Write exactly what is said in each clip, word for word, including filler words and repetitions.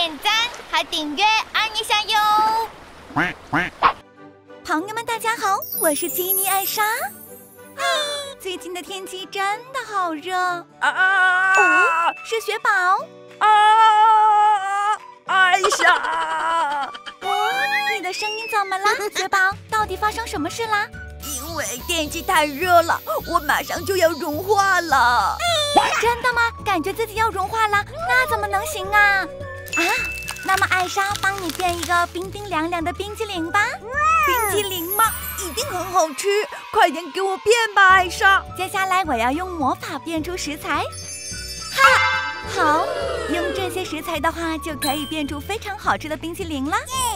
点赞和订阅按一下哟。 朋友们，大家好，我是基尼艾莎。啊，最近的天气真的好热啊！ 哦，是雪宝啊！艾莎， 哦，你的声音怎么了？雪宝，到底发生什么事啦？ 因为天气太热了，我马上就要融化了。 真的吗？感觉自己要融化了，那怎么能行啊？啊，那么艾莎帮你变一个冰冰凉凉的冰淇淋吧。 冰淇淋吗？一定很好吃，快点给我变吧，艾莎。 接下来我要用魔法变出食材。哈，好，用这些食材的话，就可以变出非常好吃的冰淇淋了。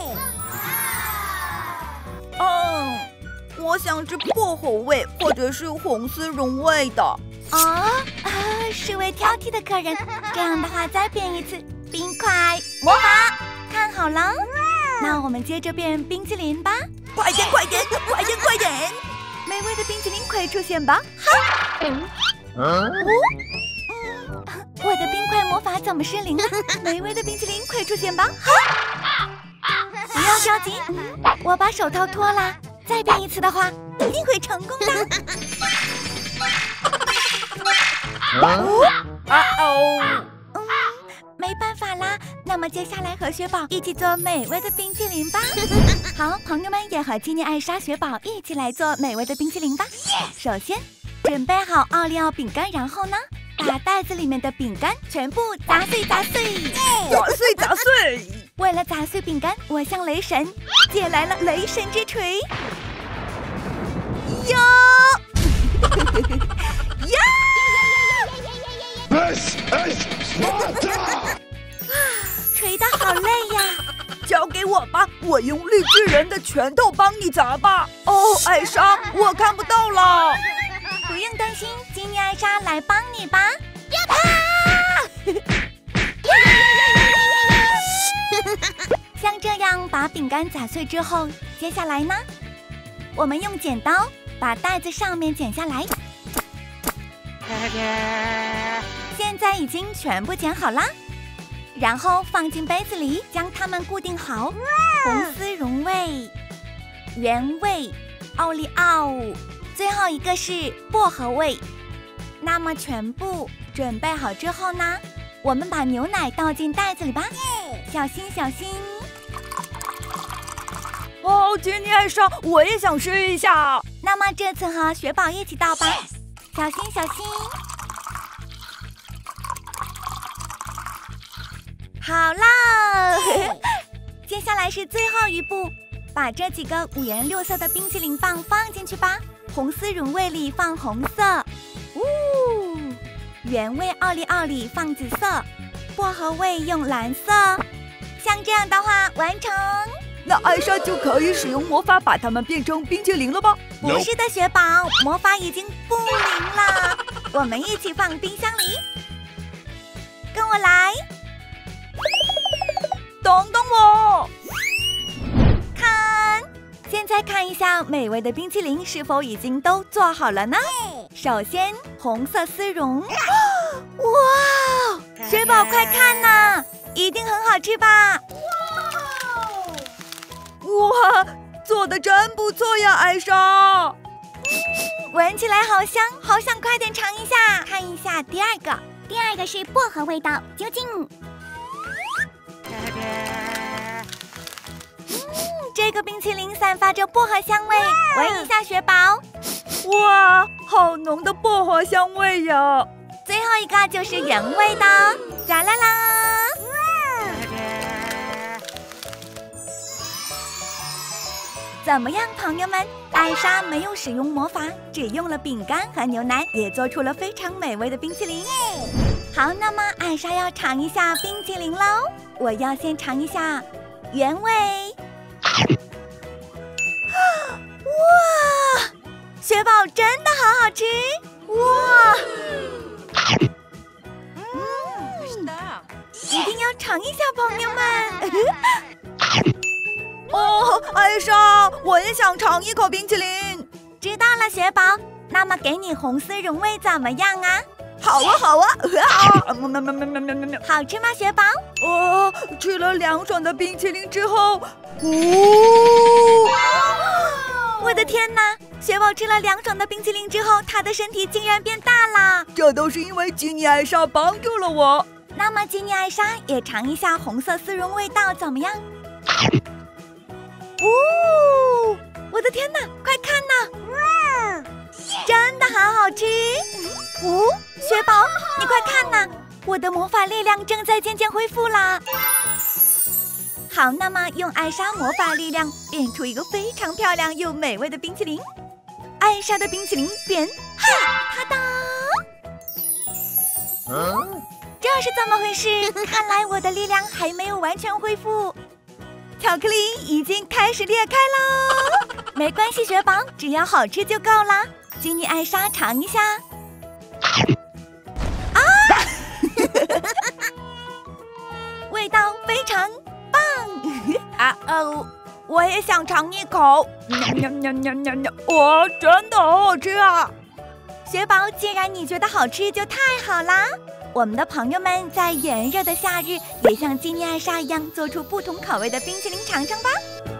嗯，我想吃薄荷味或者是红丝绒味的。 哦，啊，是位挑剔的客人。这样的话，再变一次冰块魔法，看好了。那我们接着变冰淇淋吧。 快点，快点，快点，快点！ 美味的冰淇淋快出现吧！哈，嗯，哦，嗯，我的冰块魔法怎么失灵了？美味的冰淇淋快出现吧！哈，不要着急，我把手套脱了，再变一次的话，一定会成功的。 哦，啊哦， 嗯，没办法啦。那么接下来和雪宝一起做美味的冰淇淋吧。好，朋友们也和基尼艾莎、雪宝一起来做美味的冰淇淋吧。首先准备好奥利奥饼干，然后呢，把袋子里面的饼干全部砸碎砸碎砸碎砸碎。 为了砸碎饼干，我向雷神借来了雷神之锤。哟呀！锤得好累呀！ 交给我吧，我用绿巨人的拳头帮你砸吧。哦，艾莎，我看不到了。 不用担心，基尼艾莎来帮你吧。啊！像这样把饼干砸碎之后，接下来呢，我们用剪刀把袋子上面剪下来。现在已经全部剪好了。然后放进杯子里，将它们固定好。红丝绒味、原味、奥利奥，最后一个是薄荷味。那么全部准备好之后呢，我们把牛奶倒进袋子里吧。小心小心！ 哦，基尼艾莎，我也想试一下。 那么这次和雪宝一起倒吧。小心小心！好啦，接下来是最后一步，把这几个五颜六色的冰淇淋棒放进去吧。红丝绒味里放红色，呜，原味奥利奥里放紫色，薄荷味用蓝色。像这样的话，完成。 那艾莎就可以使用魔法把它们变成冰淇淋了吧？ 不是的，雪宝，魔法已经不灵了。我们一起放冰箱里，跟我来。 等等我！ 看，现在看一下美味的冰淇淋是否已经都做好了呢？首先，红色丝绒，哇，雪宝快看呐，一定很好吃吧？ 哇，做的真不错呀，艾莎！ 闻起来好香，好想快点尝一下。看一下第二个， 第二个是薄荷味道，究竟？ 嗯，这个冰淇淋散发着薄荷香味，闻一下，雪宝。 哇，好浓的薄荷香味呀！ 最后一个就是原味的，咋啦啦？怎么样，朋友们？艾莎没有使用魔法，只用了饼干和牛奶，也做出了非常美味的冰淇淋。好，那么艾莎要尝一下冰淇淋喽。我要先尝一下原味。哇，雪宝真的好好吃！哇，嗯，一定要尝一下，朋友们。 哦，艾莎，我也想尝一口冰淇淋。 知道了，雪宝。那么给你红丝绒味怎么样啊？ 好啊，好啊！啊，喵喵喵喵喵喵喵！ 好吃吗，雪宝？ 哦，吃了凉爽的冰淇淋之后，哦， 我的天哪！雪宝吃了凉爽的冰淇淋之后，他的身体竟然变大了。 这都是因为吉尼艾莎帮助了我。 那么吉尼艾莎也尝一下红色丝绒味道怎么样？哦，我的天哪！快看呐！真的好好吃。哦，雪宝，你快看呐！我的魔法力量正在渐渐恢复啦。好，那么用艾莎魔法力量变出一个非常漂亮又美味的冰淇淋。艾莎的冰淇淋变，哈，哒哒！嗯，这是怎么回事？看来我的力量还没有完全恢复。巧克力已经开始裂开喽。没关系，雪宝，只要好吃就够啦。吉尼艾莎尝一下。啊！味道非常棒。 啊哦，我也想尝一口。喵喵喵喵喵！哇，真的好好吃啊！ 雪宝，既然你觉得好吃，就太好啦。我们的朋友们在炎热的夏日，也像吉尼艾莎一样做出不同口味的冰淇淋尝尝吧。